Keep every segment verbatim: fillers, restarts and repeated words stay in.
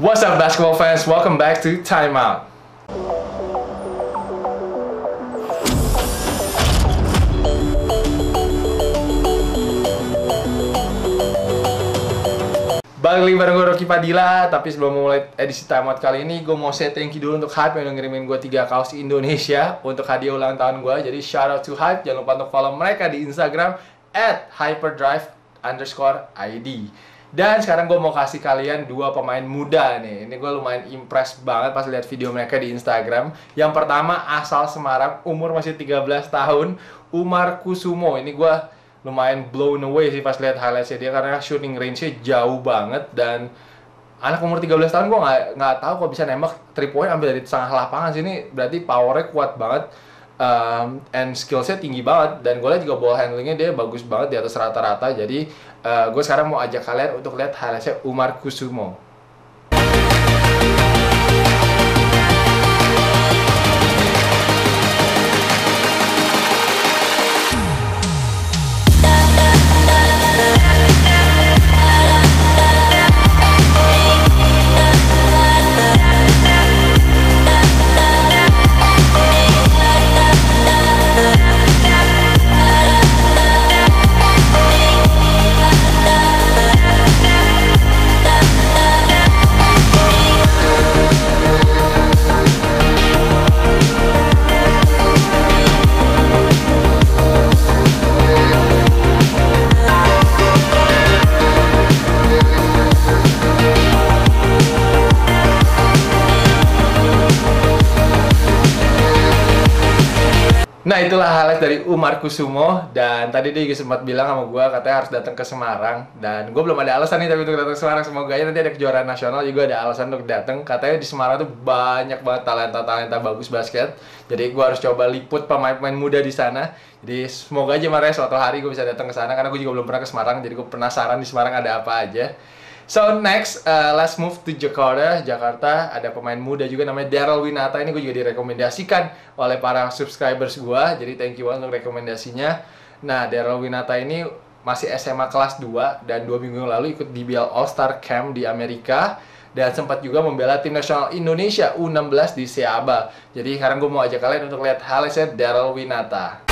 What's up basketball fans, welcome back to Timeout. Balik lagi bareng gue Rocky Padilla. Tapi sebelum mulai edisi Timeout kali ini, gue mau say thank you dulu untuk Hype yang udah ngirimin gue tiga kaos Indonesia untuk hadiah ulang tahun gue. Jadi shout out to Hype, jangan lupa untuk follow mereka di Instagram at hyperdrive underscore id. Dan sekarang gue mau kasih kalian dua pemain muda nih. Ini gue lumayan impress banget pas lihat video mereka di Instagram. Yang pertama asal Semarang, umur masih tiga belas tahun, Umar Kusumo. Ini gue lumayan blown away sih pas lihat highlightsnya dia, karena shooting range-nya jauh banget. Dan anak umur tiga belas tahun gue nggak nggak tahu kok bisa nembak three point ambil dari setengah lapangan sini. Berarti powernya kuat banget. Um, and skillsnya tinggi banget, dan gue lihat juga ball handlingnya dia bagus banget di atas rata-rata. Jadi uh, gue sekarang mau ajak kalian untuk lihat highlightsnya Umar Kusumo. Nah, itulah highlight dari Umar Kusumo. Dan tadi dia juga sempat bilang sama gue katanya harus datang ke Semarang. Dan gue belum ada alasan nih tapi untuk datang ke Semarang. Semoga aja nanti ada kejuaraan nasional juga ada alasan untuk datang. Katanya di Semarang tuh banyak banget talenta-talenta bagus basket. Jadi gue harus coba liput pemain-pemain muda di sana. Jadi semoga aja Mares suatu hari gue bisa datang ke sana, karena gue juga belum pernah ke Semarang. Jadi gue penasaran di Semarang ada apa aja. So next, uh, let's move to Jakarta. Jakarta ada pemain muda juga namanya Daryl Winata. Ini gue juga direkomendasikan oleh para subscribers gue. Jadi thank you banget untuk rekomendasinya. Nah, Daryl Winata ini masih S M A kelas dua dan dua minggu lalu ikut D B L All-Star Camp di Amerika. Dan sempat juga membela tim nasional Indonesia U enam belas di Seaba. Jadi sekarang gue mau ajak kalian untuk lihat highlightsnya Daryl Winata.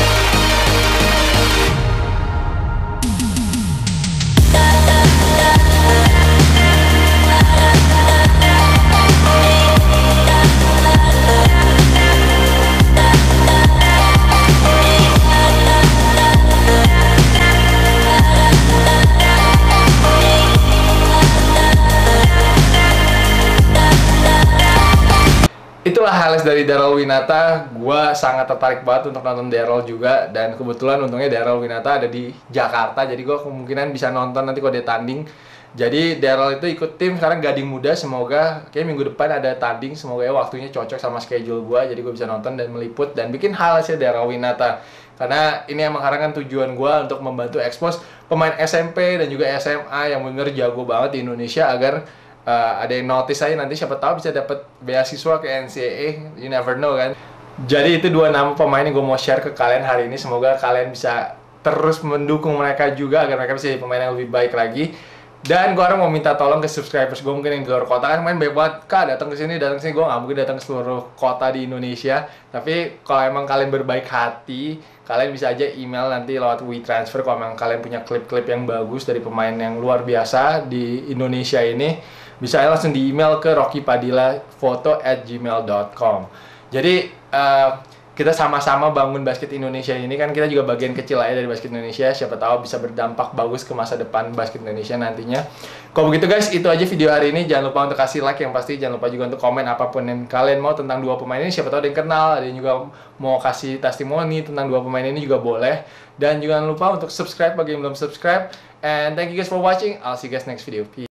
Itulah highlights dari Daryl Winata. Gue sangat tertarik banget untuk nonton Daryl juga. Dan kebetulan untungnya Daryl Winata ada di Jakarta. Jadi gue kemungkinan bisa nonton nanti kalau dia tanding. Jadi Daryl itu ikut tim sekarang Gading Muda. Semoga kayak minggu depan ada tanding. Semoga ya waktunya cocok sama schedule gue. Jadi gue bisa nonton dan meliput dan bikin highlightsnya Daryl Winata. Karena ini emang karena kan tujuan gue untuk membantu expose pemain S M P dan juga S M A yang bener jago banget di Indonesia, agar Uh, ada yang notice aja, nanti siapa tahu bisa dapat beasiswa ke N C A A, you never know kan. Jadi itu dua nama pemain yang gue mau share ke kalian hari ini. Semoga kalian bisa terus mendukung mereka juga agar mereka bisa jadi pemain yang lebih baik lagi. Dan gue orang mau minta tolong ke subscribers gue mungkin yang di luar kota, kan main baik banget kak datang ke sini datang ke sini. Gue nggak mungkin datang ke seluruh kota di Indonesia, tapi kalau emang kalian berbaik hati, kalian bisa aja email nanti lewat WeTransfer kalau emang kalian punya klip-klip yang bagus dari pemain yang luar biasa di Indonesia ini. Bisa langsung di email ke rocky padilla photo at gmail dot com. Jadi uh, kita sama-sama bangun basket Indonesia ini, kan kita juga bagian kecil aja dari basket Indonesia. Siapa tahu bisa berdampak bagus ke masa depan basket Indonesia nantinya. Kalau begitu guys, itu aja video hari ini. Jangan lupa untuk kasih like yang pasti. Jangan lupa juga untuk komen apapun yang kalian mau tentang dua pemain ini. Siapa tahu ada yang kenal, ada yang juga mau kasih testimoni tentang dua pemain ini juga boleh. Dan jangan lupa untuk subscribe bagi yang belum subscribe. And thank you guys for watching. I'll see you guys next video. Peace.